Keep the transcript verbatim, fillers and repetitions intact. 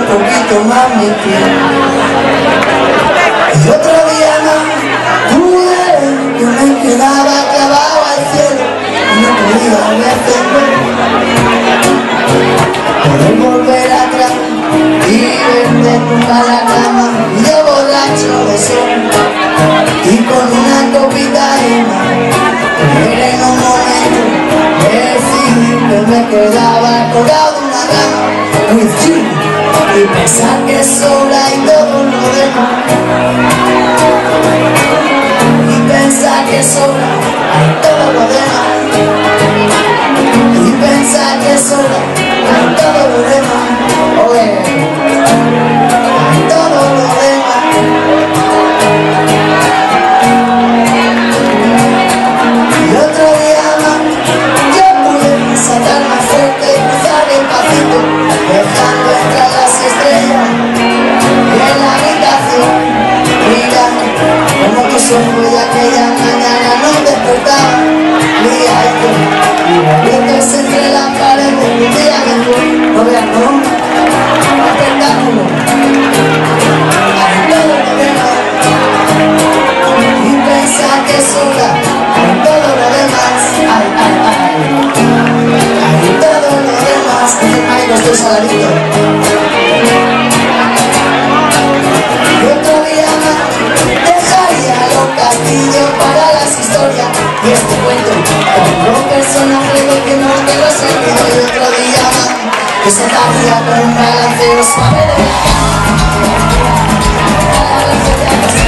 poquito más mi piel. Y otro día más pude, yo me quedaba clavado al cielo y no podía defender. Poder volver atrás y verte junto a la cama, y yo borracho de sol y con una copita de mar. Pero en un momento decidí que me quedaba colgado de una rama muy frío y pensar que sobra y todo lo demás. Y pensar que sobra y todo lo demás. Y pensar que sobra y todo lo demás. Oye, y todo lo demás. Y otro día más yo pude saltar más fuerte y cruzar el pasito, dejando entrar las estrellas en la habitación. Mira como tus ojos de aquella mañana nos despertaban, liados y revueltos entre las paredes. Un día mejor, no veas, no, espectáculo, hay todo lo demás. Y pensar que sobra, hay todo lo demás. Ay, ay, ay, hay todo lo demás. Ay, no estoy saladito. Y otro día más dejaría los castillos para las historias y este cuento con los personajes de que no te lo he sentido. Y otro día más que se daría con un balanceo suave de la cama.